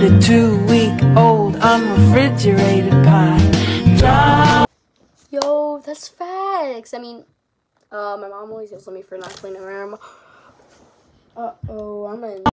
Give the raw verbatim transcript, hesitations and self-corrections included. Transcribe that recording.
eat a two-week-old unrefrigerated pie. Drive. Yo, that's facts. I mean, uh, my mom always yells at me for not cleaning her room. Uh-oh, I'm in.